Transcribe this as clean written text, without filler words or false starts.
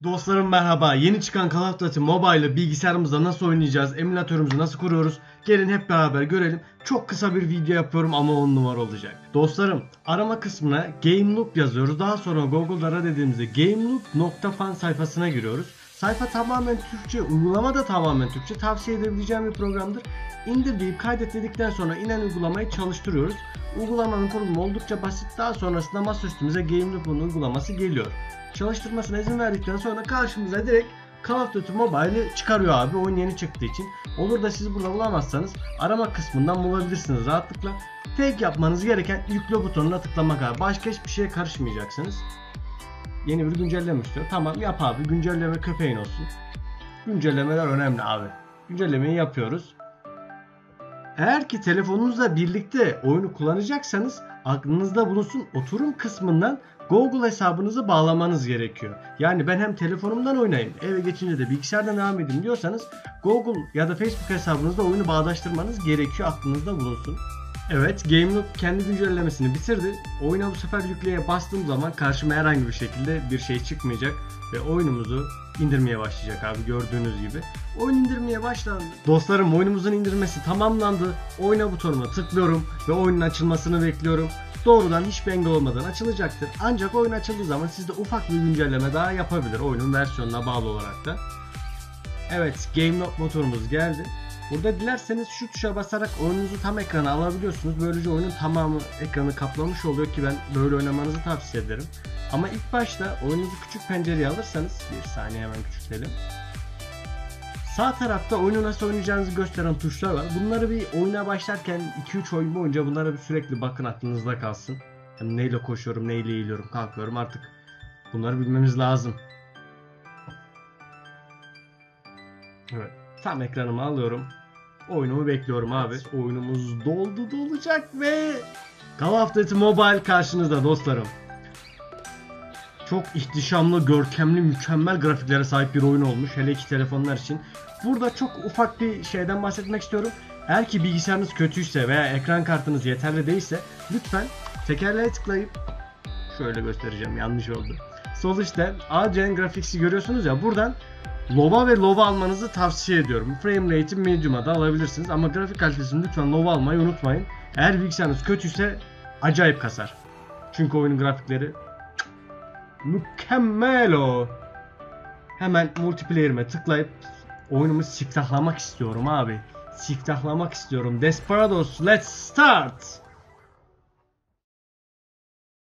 Dostlarım merhaba. Yeni çıkan Call of Duty Mobile'ı bilgisayarımızda nasıl oynayacağız, emülatörümüzü nasıl kuruyoruz? Gelin hep beraber görelim. Çok kısa bir video yapıyorum ama 10 numara olacak. Dostlarım arama kısmına GameLoop yazıyoruz. Daha sonra Google'da aradığımızda gameloop.fan sayfasına giriyoruz. Sayfa tamamen Türkçe, uygulama da tamamen Türkçe. Tavsiye edebileceğim bir programdır. İndir deyip kaydet dedikten sonra inen uygulamayı çalıştırıyoruz. Uygulamanın kurulumu oldukça basit. Daha sonrasında masaüstümüze GameLoop'un uygulaması geliyor. Çalıştırmasına izin verdikten sonra karşımıza direkt Call of Duty Mobile'ı çıkarıyor abi, oyun yeni çıktığı için. Olur da siz burada bulamazsanız arama kısmından bulabilirsiniz rahatlıkla. Tek yapmanız gereken yükle butonuna tıklamak abi. Başka hiçbir şeye karışmayacaksınız. Yeni bir güncelleme istiyor. Tamam yap abi, güncelleme köpeğin olsun. Güncellemeler önemli abi. Güncellemeyi yapıyoruz. Eğer ki telefonunuzla birlikte oyunu kullanacaksanız aklınızda bulunsun, oturum kısmından Google hesabınızı bağlamanız gerekiyor. Yani ben hem telefonumdan oynayayım, eve geçince de bilgisayardan devam edeyim diyorsanız Google ya da Facebook hesabınızda oyunu bağdaştırmanız gerekiyor, aklınızda bulunsun. Evet, GameLoop kendi güncellemesini bitirdi. Oyuna bu sefer yükleye bastığım zaman karşıma herhangi bir şekilde bir şey çıkmayacak ve oyunumuzu indirmeye başlayacak abi, gördüğünüz gibi. Oyun indirmeye başlandı. Dostlarım oyunumuzun indirmesi tamamlandı. Oyna butonuna tıklıyorum ve oyunun açılmasını bekliyorum. Doğrudan hiçbir engel olmadan açılacaktır. Ancak oyun açıldığı zaman sizde ufak bir güncelleme daha yapabilir, oyunun versiyonuna bağlı olarak da. Evet, GameLoop motorumuz geldi. Burada dilerseniz şu tuşa basarak oyununuzu tam ekrana alabiliyorsunuz. Böylece oyunun tamamı ekranı kaplamış oluyor ki ben böyle oynamanızı tavsiye ederim. Ama ilk başta oyununuzu küçük pencereye alırsanız, bir saniye hemen küçültelim. Sağ tarafta oyunu nasıl oynayacağınızı gösteren tuşlar var. Bunları bir oyuna başlarken 2-3 oyun boyunca bunlara bir sürekli bakın, aklınızda kalsın. Yani neyle koşuyorum, neyle eğiliyorum, kalkıyorum, artık bunları bilmemiz lazım. Evet, tam ekranımı alıyorum. Oyunumu bekliyorum abi. Oyunumuz dolacak ve Call of Duty Mobile karşınızda dostlarım. Çok ihtişamlı, görkemli, mükemmel grafiklere sahip bir oyun olmuş. Hele ki telefonlar için. Burada çok ufak bir şeyden bahsetmek istiyorum. Eğer ki bilgisayarınız kötüyse veya ekran kartınız yeterli değilse lütfen tekerleğe tıklayıp, şöyle göstereceğim, yanlış oldu. Sol üstte ACN Graphics'i görüyorsunuz ya, buradan Low'a ve Low'a almanızı tavsiye ediyorum. Frame rate'i medium'a da alabilirsiniz ama grafik kalitesini lütfen Low'a almayı unutmayın. Eğer bilgisayarınız kötüyse acayip kasar. Çünkü oyunun grafikleri mükemmel o. Hemen multiplayer'ime tıklayıp oyunumu siktahlamak istiyorum abi. Siktahlamak istiyorum. Desperados, let's start.